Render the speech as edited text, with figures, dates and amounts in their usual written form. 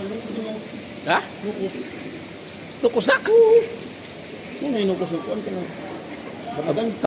Ha? Lukos. Lukos na. Ano yung lukos yung kuwan ka na? Bagan.